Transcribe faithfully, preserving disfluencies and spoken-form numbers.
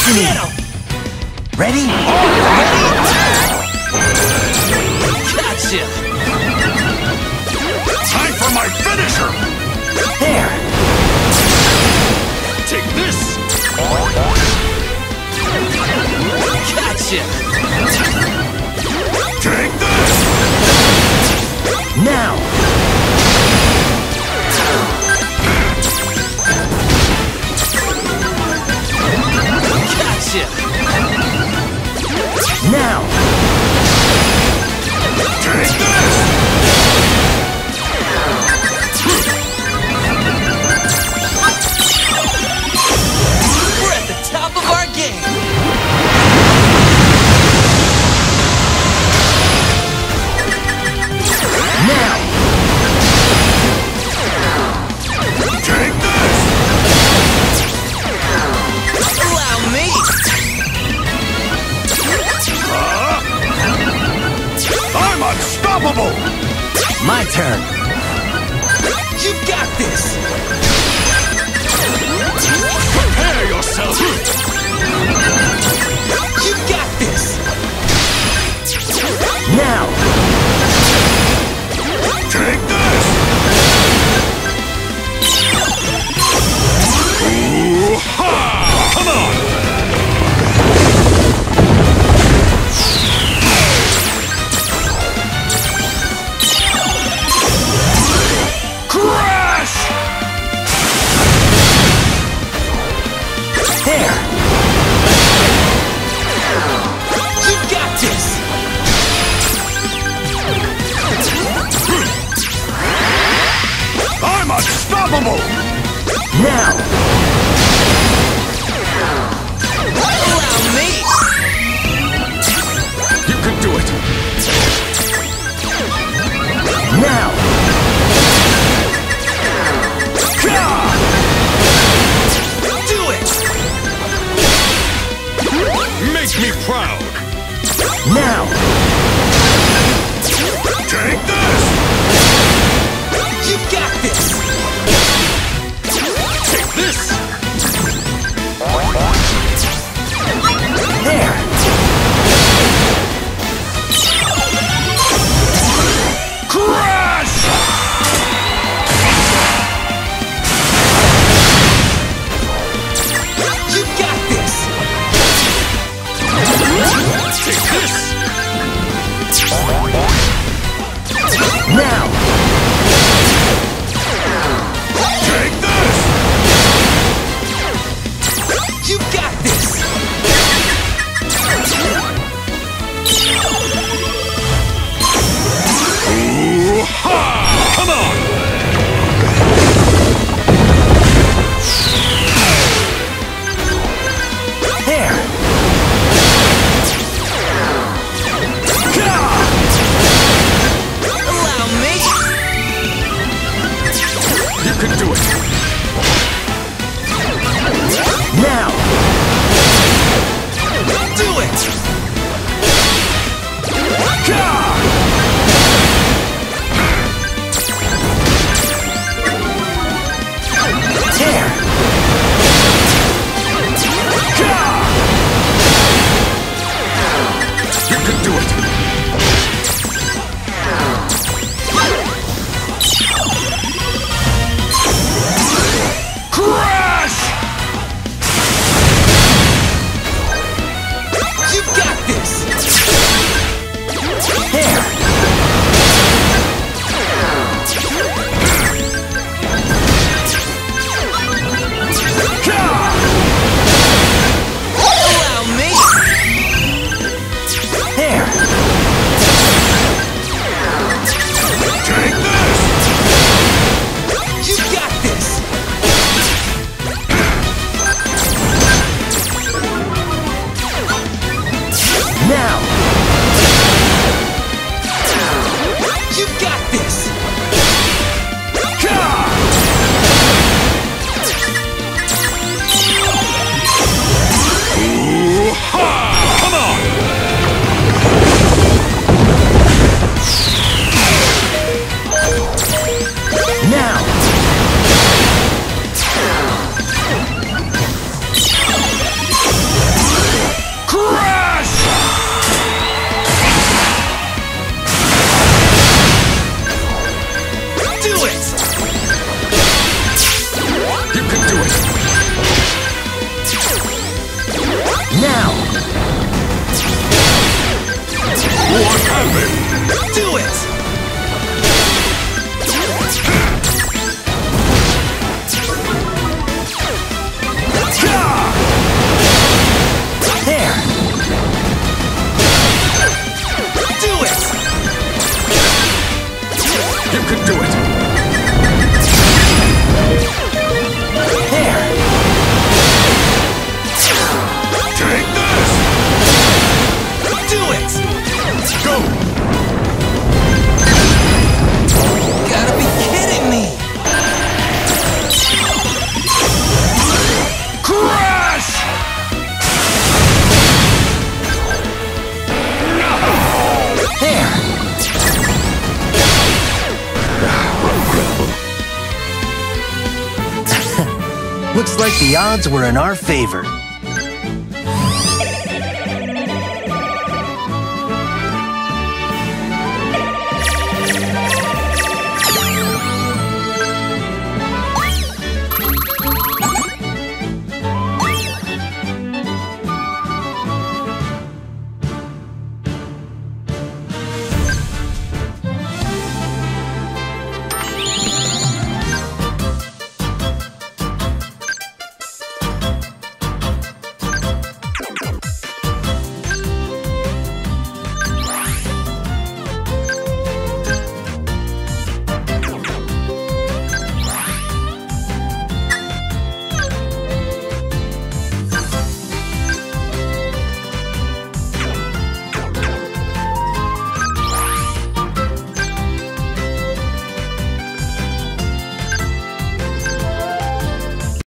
destiny. Ready? Ready? Gotcha. Time for my finisher. There. Take this. Gotcha. Take this. Now. Gotcha. Now. Take this. We're at the top of our game. Now. Take this. Allow me. Huh? I'm unstoppable. My turn. You got this. Prepare yourself. You got this. Now. Take this. Ooh-ha! Come on. Crash! There. You got this. I'm unstoppable. Now. Allow me. You can do it. Now. Gah! Do it. Make me proud. Now. Take this. You got this. Take this. There. Crash! You got this. Take this. Now. Take this. Looks like the odds were in our favor.